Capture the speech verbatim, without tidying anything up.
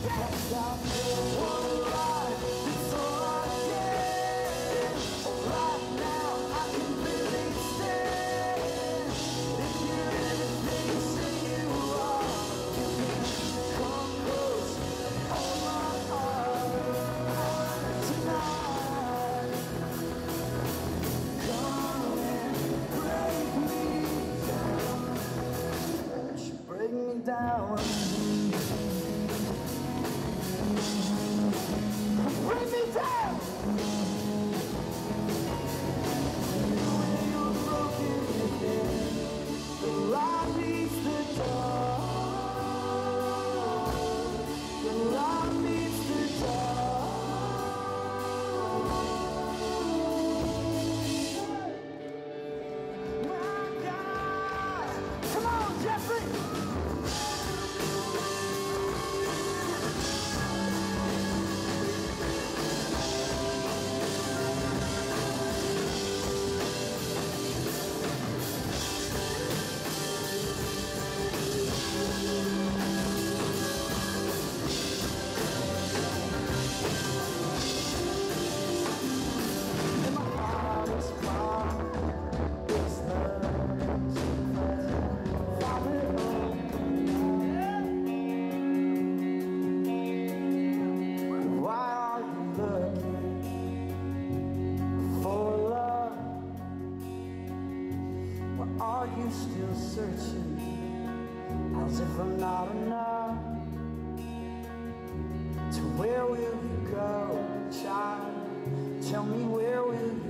Down. Bring me down. When you're broken again, the light leads the dark. The light leads the dark. My God, come on, Jeffrey. Are you still searching, as if I'm not enough? To where will you go, child? Tell me, where will you